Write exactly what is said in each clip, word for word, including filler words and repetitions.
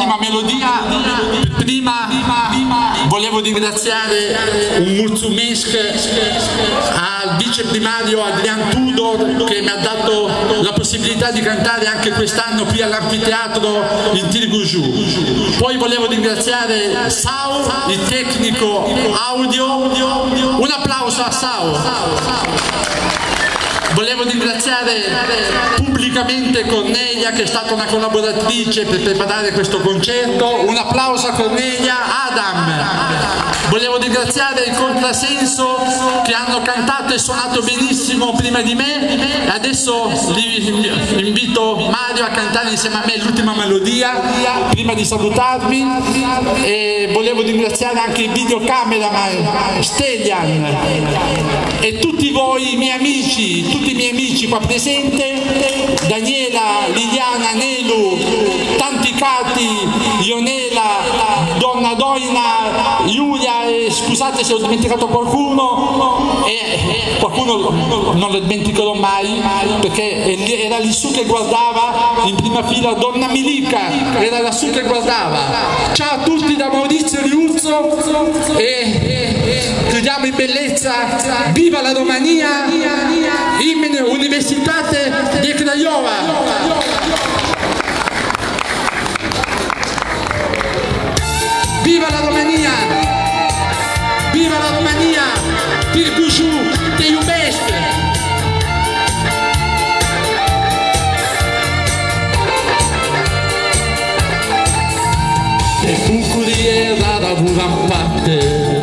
l'ultima melodia. Prima volevo ringraziare un mulțumesc al viceprimario Adrian Tudor che mi ha dato la possibilità di cantare anche quest'anno qui all'anfiteatro in Târgu Jiu. Poi volevo ringraziare Sau, il tecnico audio. Un applauso a Sau. Volevo ringraziare pubblicamente Cornelia che è stata una collaboratrice per preparare questo concerto. Un applauso a Cornelia. Adam. Volevo ringraziare il contrassenso che hanno cantato e suonato benissimo prima di me. Adesso invito Mario a cantare insieme a me l'ultima melodia prima di salutarvi. E volevo ringraziare anche il videocameraman Stelian e tutti voi miei amici, tutti i miei amici qua presenti, Daniela, Liliana, Nelu, tanti Cati, Ionela, Donna Doina, Giulia, e scusate se ho dimenticato qualcuno, e qualcuno non lo dimenticherò mai perché era lì su che guardava in prima fila, Donna Milica, era lassù che guardava. Ciao a tutti da Maurizio Riuzzo e chiudiamo in bellezza. Viva la Romania! Imene Universitate di Craiova! Viva la Romania! Viva la Romania! Târgu Jiu te iubește! Te bucurie rar avuram parte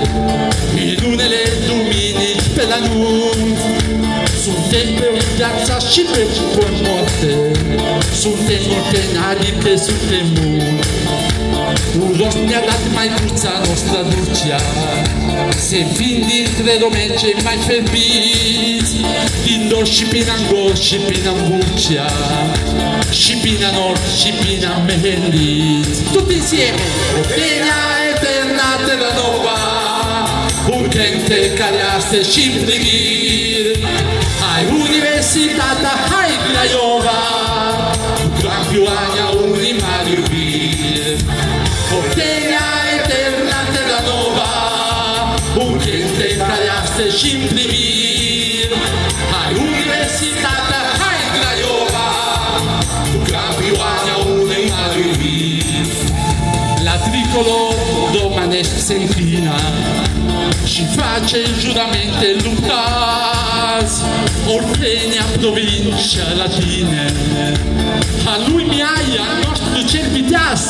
in unele duminici pe la nunți. Suntem pe viața și pe moarte, suntem mortenari că suntem mulți. Un rost mi-a dat maicuța noastră Dulcea, se vin dintre romeni cei mai ferbiți, din nord și până în gol și până în Vulcea, și până în nord și până în Meheliți. Tutti insieme! Ordenia eterna terra nova, un cânte care astăzi și împliniri. Hai Universitatea, hai Craiova, campioana unii mari iubiri. Ordenia eterna terra nova, un cânte care astăzi și împliniri. Hai Universitatea, hai Craiova, campioana unii mari iubiri. La tricolor romanesc se închina și face juramente luptați. Ordenia provincia latine, a lui miai, al nostru cer viteaz.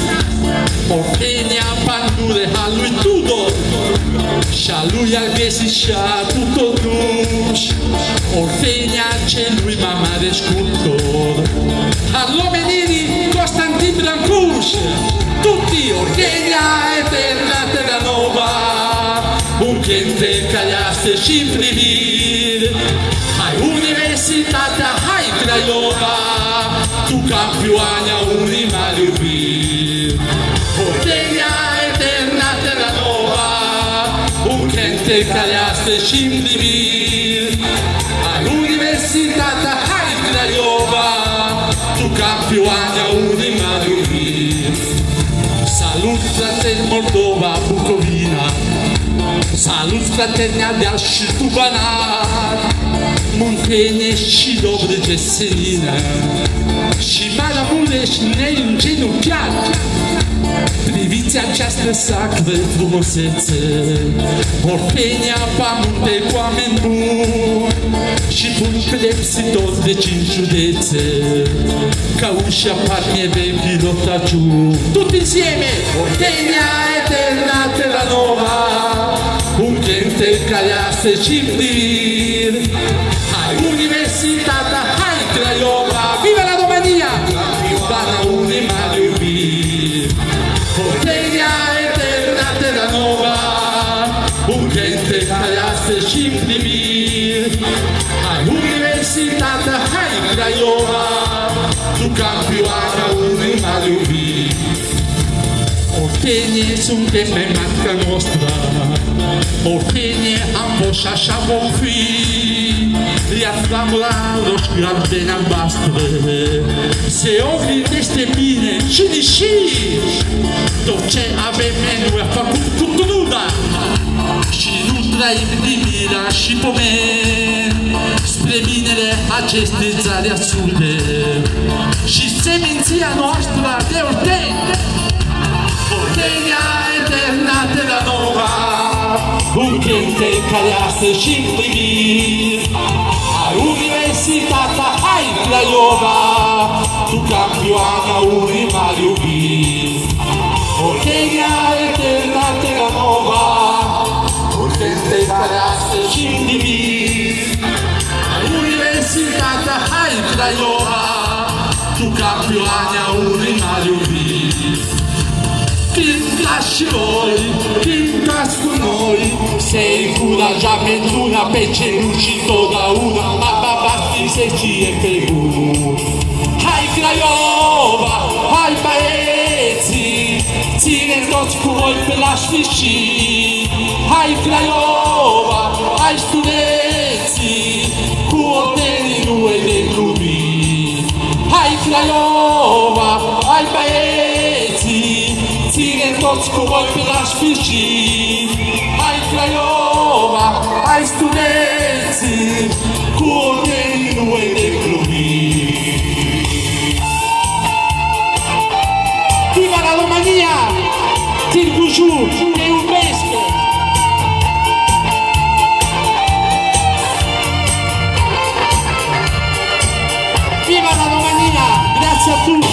Ordenia Pandure, a lui Tudor, și a lui Alghesi și a tuturor duși. Ordenia celui mai mare sculptor, al omenirii Constantin Brancuș. Tutti Ordenia eterna terra nova, un cânte care astăzi și împliniri. Hai Universitatea, hai Craiova, tu campioana unii mari iubiri. Ordenia eterna terra nova, un cânte care astăzi și împliniri. Hai Universitatea, hai Craiova, tu campioana unii mari iubiri. Salut fratelli Moldova, Bucovina, salut fraterni Ardeal și tu Banat, Muntenie și Dobrogea Senină, și Maramureș neîngenunchiat. Priviți această sacră frumusețe, Ordenia Pamunte cu oameni buni și bun pedepsitor de cinci județe, ca ușa parnie vechi rotagiuni. Tutti insieme! Ordenia eterna terra nova, un cânte care astăzi și împliniri. Hai Universitatea, hai Craiova, viva la Romania! Campioana unii mari iubiri. Ordenia eterna terra nova, un cânte care astăzi și împliniri. Hai Universitatea, hai Craiova, tu campioana unii mari iubiri. Ordenie suntem pe matca noastră, Ordenie am fost și așa vom fi. Iar la roș gardeni albastre se oglindește bine și deși tot ce avem noi a făcut cu truda și nu trăim din mila și pomeni spre binele acestei țări asurde și seminția noastră de Olteni. Oltenia eterna terra nova, un cliente care astăzi și primi a Universitatea Hai Craiova, tu campioana unui mari iubiri. Oltenia eterna terra nova, un cliente care astăzi și primi a Universitatea Hai Craiova, tu campioana unui mari iubiri. Fiindcă și voi, fiindcă cu noi, se încurajament una pe cerul și totdeauna mama se știe pe bun. Hai Craiova, hai băieții, ține-mi toți cu voi pe la sfârșit. Hai Craiova, hai studenții, cu Oltenii nu e de glumit. Hai Craiova, hai băieții, ține toți cu voi pe la sfârșit. Hai Craiova, hai studenții, cu Oltenii nu e de glumit. Viva la România! Târgu Jiu, te iubesc! Viva la România! Grazie a tutti!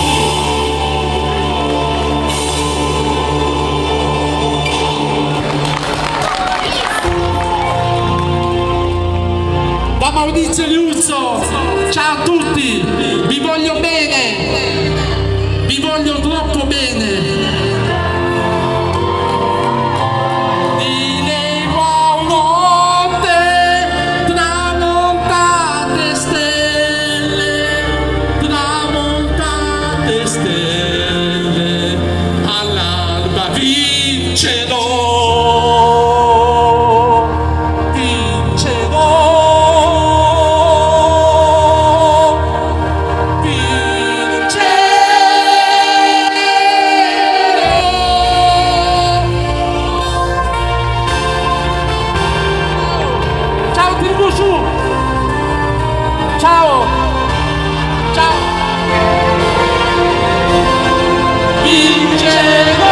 Da Maurizio Liuzzo, ciao a tutti, vi voglio bene, vi voglio troppo bene. Di leva notte, tramontate stelle, tramontate stelle, all'alba vincerò. Ciao! Ciao! Vincerò!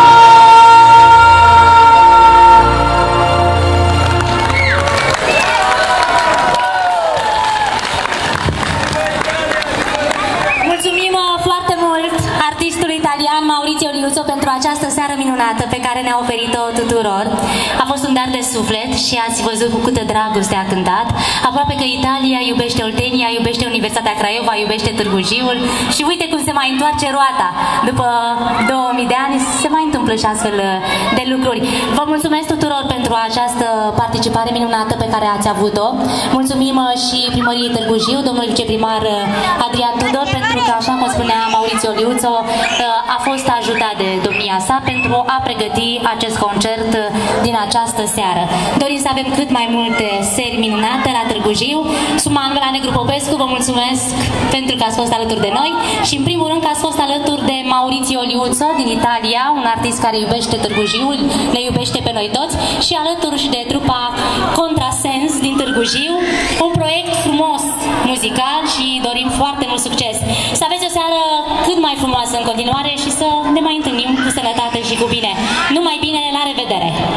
Mulțumim foarte mult artistului italian Maurizio Liuzzo pentru această seară minunată pe care ne-a oferit-o tuturor. A fost un dar de suflet și ați văzut cu câtă dragoste a cântat. Aproape că Italia iubește Oltenia, iubește Universitatea Craiova, iubește Târgu Jiul și uite cum se mai întoarce roata. După două mii de ani se mai întâmplă și astfel de lucruri. Vă mulțumesc tuturor pentru această participare minunată pe care ați avut-o. Mulțumim și primăriei Târgu Jiu, domnului viceprimar Adrian Tudor, pentru că, așa cum spunea Maurizio Liuzzo, a fost ajutat de domnia sa pentru a pregăti acest concert din această seară. Dorim să avem cât mai multe seri minunate la Târgu Jiu. Sub Manuela Negru Popescu, vă mulțumesc pentru că ați fost alături de noi și în primul rând că ați fost alături de Maurizio Liuzzo din Italia, un artist care iubește Târgu Jiu, ne iubește pe noi toți, și alături și de trupa Contrasens din Târgu Jiu, un proiect frumos muzical și dorim foarte mult succes. Să aveți o seară cât mai frumoasă în continuare și să ne mai întâlnim cu sănătate și cu bine. Numai bine, la revedere!